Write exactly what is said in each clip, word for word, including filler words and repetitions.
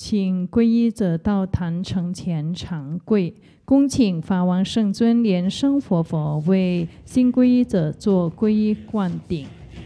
请皈依者到坛城前长跪，恭请法王圣尊莲生活佛为新皈依者做皈依灌顶。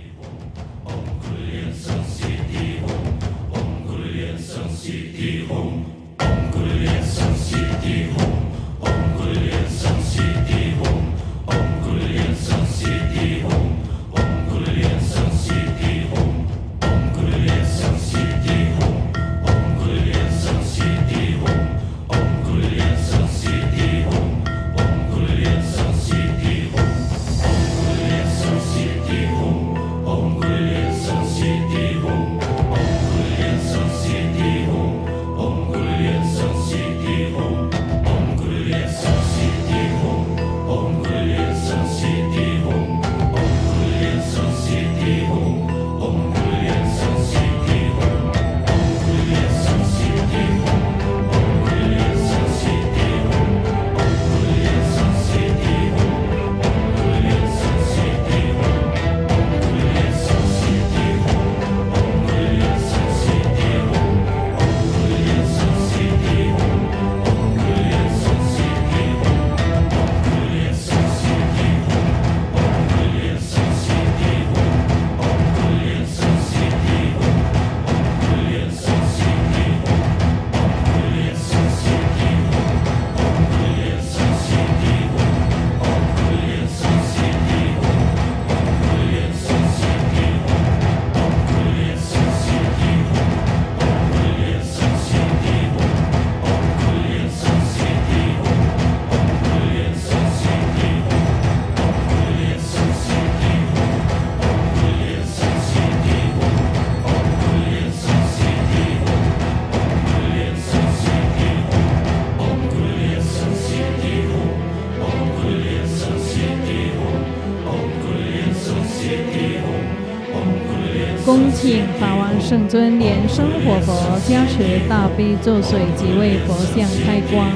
恭请法王圣尊莲生活佛加持大悲咒水及为佛像开光。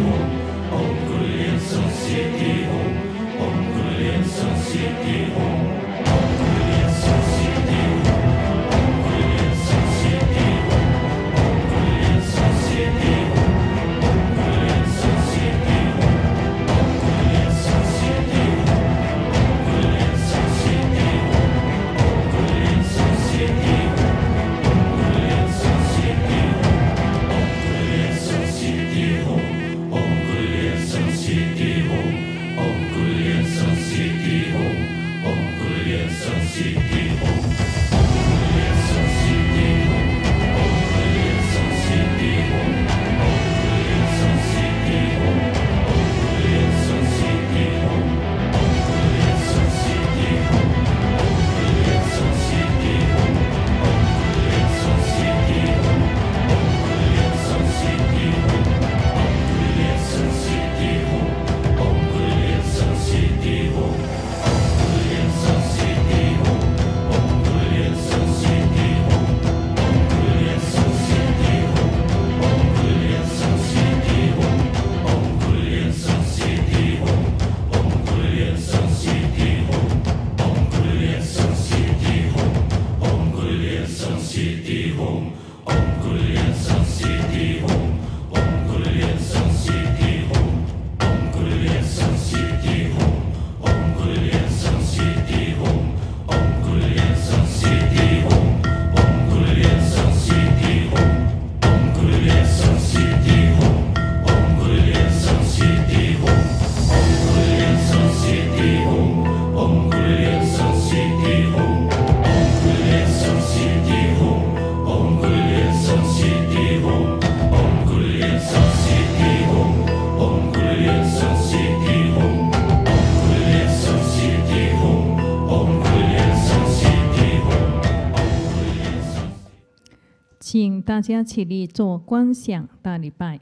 请大家起立做观想大礼拜。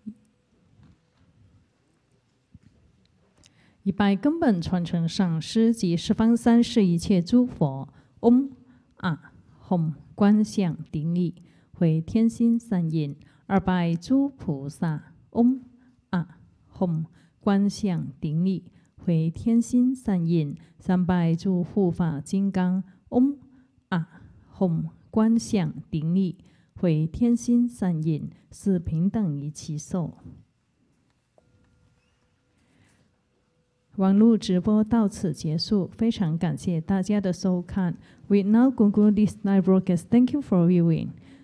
一拜根本传承上师及十方三世一切诸佛。嗡啊吽观想顶礼，回天心三印。二拜诸菩萨。嗡啊吽观想顶礼，回天心三印。三拜诸护法金刚。嗡啊吽观想顶礼， 回天心三印，是平等一起受。网络直播到此结束，非常感谢大家的收看。We now conclude this live broadcast. Thank you for viewing.